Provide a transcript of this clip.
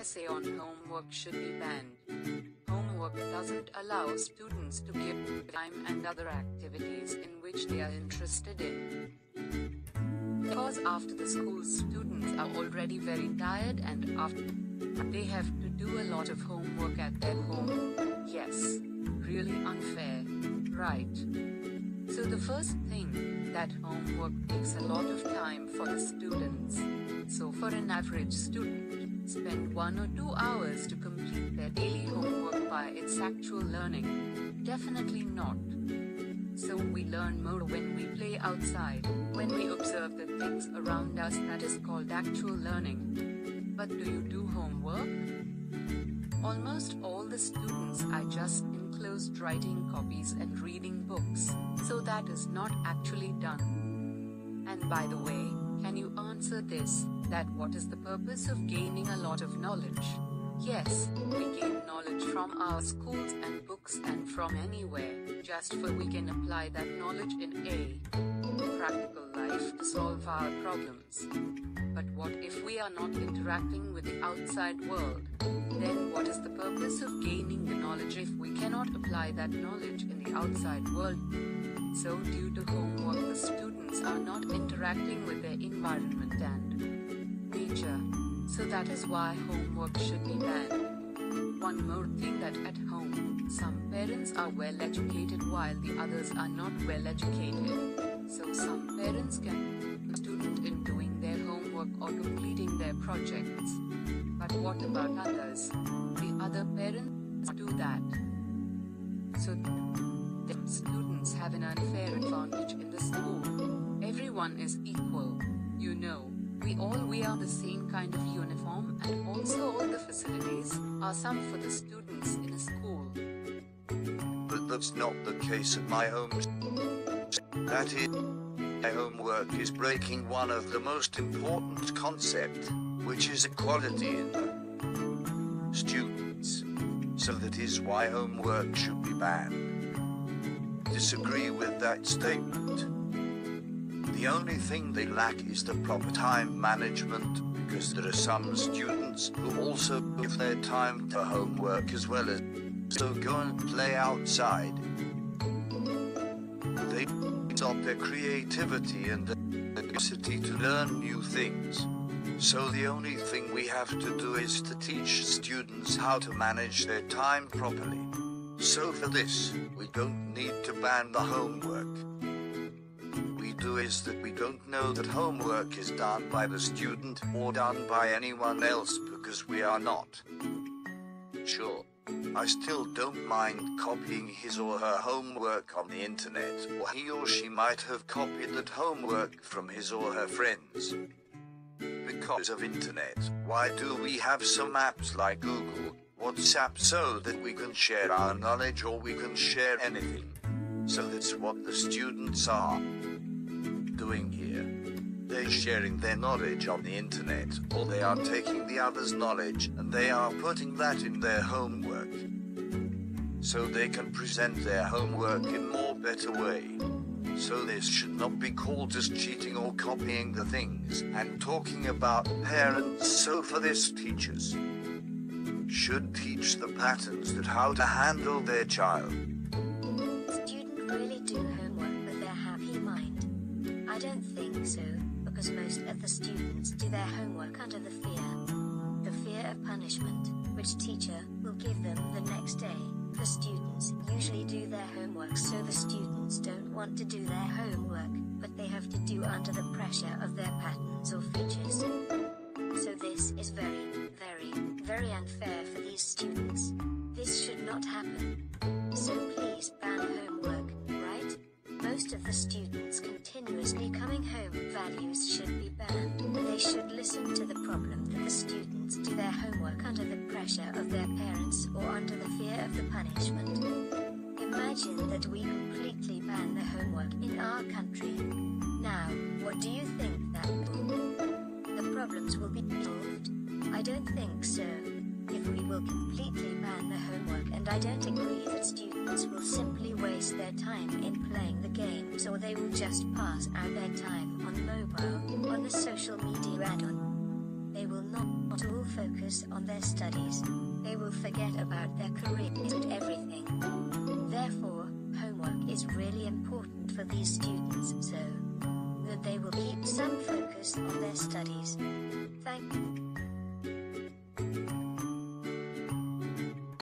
essay on homework should be banned. Homework doesn't allow students to give time and other activities in which they are interested in. Because after the school, students are already very tired, and after they have to do a lot of homework at their home. Yes, really unfair, right? So the first thing, that homework takes a lot of time for the students. So for an average student, spend 1 or 2 hours to complete their daily homework by its actual learning? Definitely not. So we learn more when we play outside, when we observe the things around us. That is called actual learning. But do you do homework? Almost all the students are just enclosed writing copies and reading books, so that is not actually done. And by the way, can you answer this, that what is the purpose of gaining a lot of knowledge? Yes, we gain knowledge from our schools and books and from anywhere, just for we can apply that knowledge in a practical life to solve our problems. But what if we are not interacting with the outside world? Then what is the purpose of gaining the knowledge if we cannot apply that knowledge in the outside world? So due to homework, the students are not interacting with their environment and nature. So that is why homework should be banned. One more thing, that at home, some parents are well educated while the others are not well educated. So some parents can help a student in doing their homework or completing their projects. But what about others? The other parents do that. So them students have an unfair advantage in the school. Everyone is equal, you know. We all wear the same kind of uniform, and also all the facilities are some for the students in a school. But that's not the case at my home. That is, my homework is breaking one of the most important concepts, which is equality in the students. So that is why homework should be banned. Disagree with that statement. The only thing they lack is the proper time management, because there are some students who also give their time to homework as well as so go and play outside. They stop their creativity and the capacity to learn new things. So the only thing we have to do is to teach students how to manage their time properly. So for this, we don't need to ban the homework. Is that we don't know that homework is done by the student or done by anyone else, because we are not sure. I still don't mind copying his or her homework on the internet, or he or she might have copied that homework from his or her friends. Because of internet, why do we have some apps like Google, WhatsApp, so that we can share our knowledge or we can share anything? So that's what the students are doing here. They're sharing their knowledge on the internet, or they are taking the other's knowledge and they are putting that in their homework, so they can present their homework in more better way. So this should not be called as cheating or copying the things and talking about parents. So for this, teachers should teach the patterns that how to handle their child. Students really do homework with their happy mind? I don't think so, because most of the students do their homework under the fear of punishment, which teacher will give them the next day. The students usually do their homework, so the students don't want to do their homework, but they have to do under the pressure of their patterns or features. So this is very, very, very unfair for these students. This should not happen. So please ban homework, right? Most of the students continuously coming home. Values should be banned, and they should listen to the problem that the students do their homework under the pressure of their parents or under the fear of the punishment. Imagine that we completely ban the homework in our country. Now, what do you think that the problems will be solved? I don't think so. If we will completely ban the homework, and I don't agree that students will simply waste their time in playing the games, or they will just pass out their time on mobile, on the social media, and on. They will not not all focus on their studies, they will forget about their careers and everything. Therefore, homework is really important for these students so that they will keep some focus on their studies. Thank you.